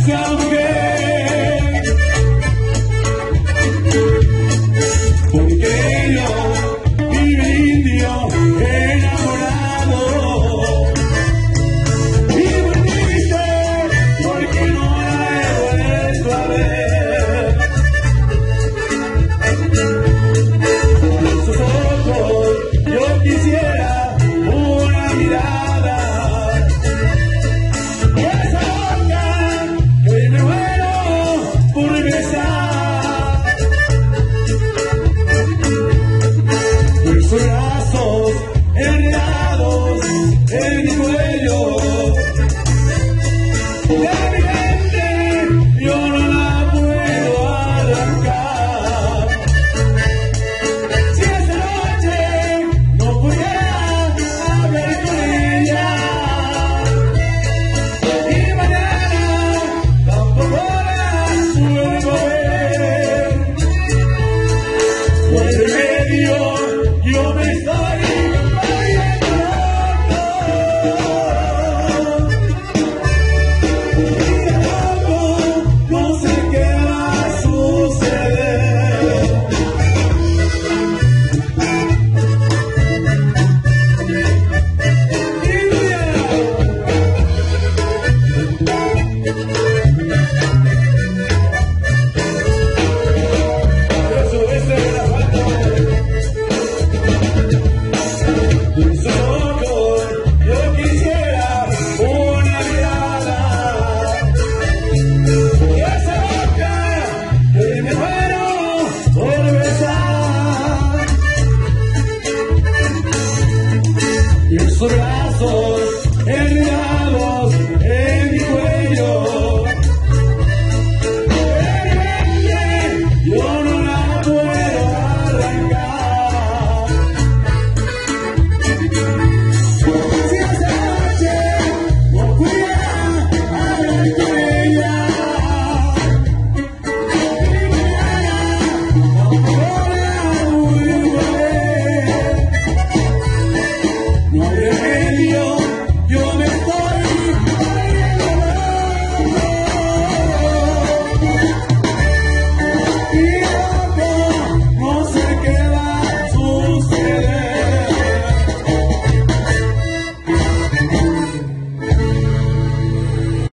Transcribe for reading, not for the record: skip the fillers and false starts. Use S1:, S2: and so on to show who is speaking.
S1: esa mujer, porque yo vive indio enamorado y muy triste porque no la he vuelto a ver. Con sus ojos yo quisiera una mirada. Sus brazos enredados en mi cuello, de mi mente yo no la puedo arrancar. Si esta noche no pudiera hablar con ella, y mañana tampoco la puedo ver, por el medio yo me estoy volviendo loco.